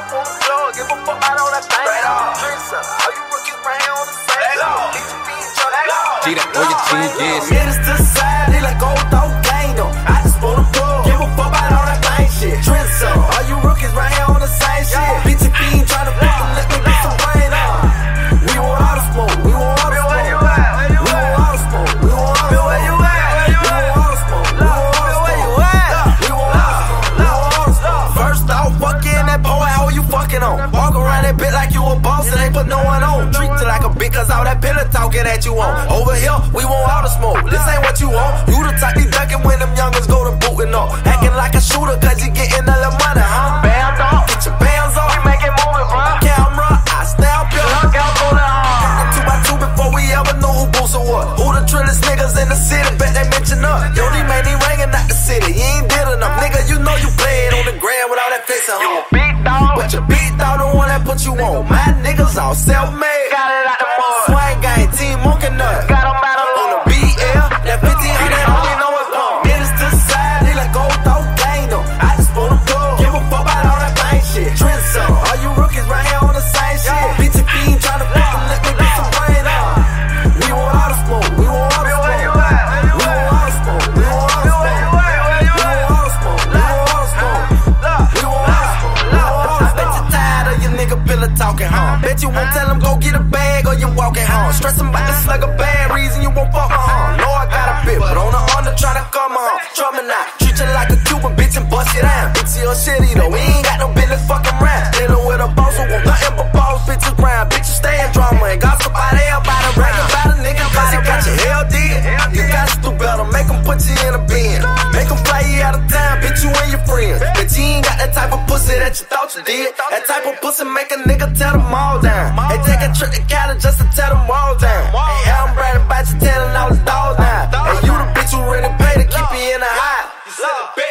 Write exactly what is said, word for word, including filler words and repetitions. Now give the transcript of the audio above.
up on the floor, give a fuck out on that thing. Drinks up, all you rookies right here on the same. G that all your team gets. Minutes to the side, they like gold dog gang though. I just want to go, give a fuck out on that thing shit. Drinks up, all you rookies right here on the same shit. Bitch, if you ain't tryna fuck them, let me get some brain on. We want all the smoke, we want all the smoke. We want all the smoke, we want all the smoke. We want all the smoke, we want all the smoke. We want all the smoke, we want all the smoke. First off, fucking that boy, how you fucking on? Walk around that bit like you a boss and ain't put no one on. Treat you like a bitch cause all that pillow talking that you on. Over here, we want all the smoke. This ain't what you want. You the type be ducking when them youngers go to booting up. Acting like a shooter cause you getting all the money, huh? Bands off, get your bands off. We make it moving, bro. Camera, I snap you. Look out for the arm. Two by two before we ever knew who Boosie was. Who the trillest niggas in the city? Bet they mention us. Yo, these man, he ringing out the city. You ain't did enough. Nigga, you know you played on the ground with all that face at home. Big dog, but your big dog the one that put you on. My niggas all self-made. Got it out the mud. Swag gang, team monkey nut. Got them out on the B L. That fifteen hundred, only know it's pump. Minutes to the side, they like gold dog gang though. I just want to go. Give a fuck about all that thing shit. Trends up, all you rookies right here on the same shit. Bitch, if you ain't tryna fuck them, let me get some brain on. We want all the smoke, we want all the smoke. We want all the smoke, we want all the smoke. We want all the smoke, we want all the smoke. We want all the smoke, we want all the smoke. I bet you tired of your nigga pillow talking, huh? Bet you won't tell him go get a bag or you walking home. Stressing about this like a bad reason you won't fuck my home. Know I got a bit, but on the under tryna come home. Try me not, treat you like a Cuban bitch and bust it down. Bitch, your shitty though, we ain't got no business fucking round. Dealing with a boss who want nothing but balls, bitches round. Bitch, you stay in drama and gossip about everybody. Rap about a nigga cause he got your hell dead. You got to do better, make him put you in a bin. Make him fly you out of town, bitch, you and your friends. But you ain't got that type of pussy that you thought you did. That type of pussy make a nigga tear them all down. They take a trip to Cali just to tear them all down. Hey, I'm bragging about you telling all his dogs now. And you the bitch who really pay to keep you in the high.